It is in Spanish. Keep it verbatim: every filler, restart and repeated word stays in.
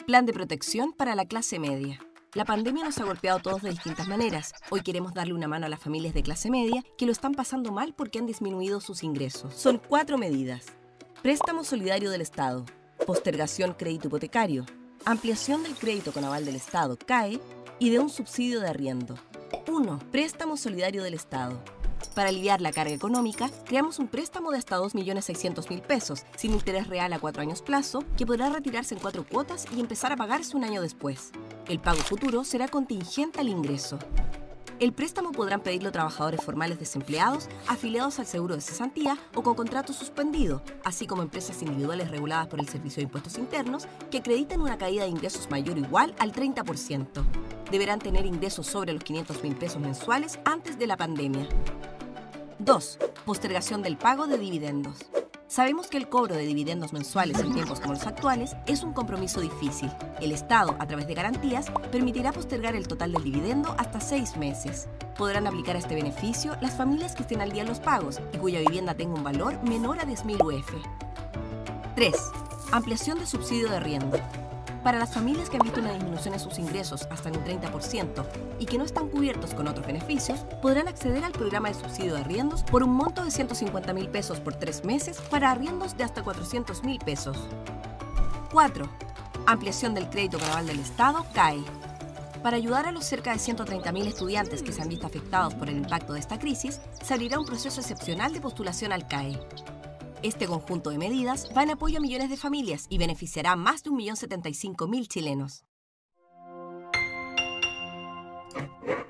Plan de protección para la clase media. La pandemia nos ha golpeado a todos de distintas maneras. Hoy queremos darle una mano a las familias de clase media que lo están pasando mal porque han disminuido sus ingresos. Son cuatro medidas. Préstamo solidario del Estado. Postergación crédito hipotecario. Ampliación del crédito con aval del Estado, C A E, y de un subsidio de arriendo. uno. Préstamo solidario del Estado. Para aliviar la carga económica, creamos un préstamo de hasta dos millones seiscientos mil pesos, sin interés real a cuatro años plazo, que podrá retirarse en cuatro cuotas y empezar a pagarse un año después. El pago futuro será contingente al ingreso. El préstamo podrán pedirlo trabajadores formales desempleados, afiliados al seguro de cesantía o con contrato suspendido, así como empresas individuales reguladas por el Servicio de Impuestos Internos que acrediten una caída de ingresos mayor o igual al treinta por ciento. Deberán tener ingresos sobre los quinientos mil pesos mensuales antes de la pandemia. dos. Postergación del pago de dividendos. Sabemos que el cobro de dividendos mensuales en tiempos como los actuales es un compromiso difícil. El Estado, a través de garantías, permitirá postergar el total del dividendo hasta seis meses. Podrán aplicar este beneficio las familias que estén al día en los pagos y cuya vivienda tenga un valor menor a diez mil U F. tres. Ampliación de subsidio de arriendo. Para las familias que han visto una disminución en sus ingresos hasta en un treinta por ciento y que no están cubiertos con otros beneficios, podrán acceder al programa de subsidio de arriendos por un monto de ciento cincuenta mil pesos por tres meses para arriendos de hasta cuatrocientos mil pesos. cuatro. Ampliación del crédito con aval del Estado, C A E. Para ayudar a los cerca de ciento treinta mil estudiantes que se han visto afectados por el impacto de esta crisis, se abrirá un proceso excepcional de postulación al C A E. Este conjunto de medidas va en apoyo a millones de familias y beneficiará a más de un millón setenta y cinco mil chilenos.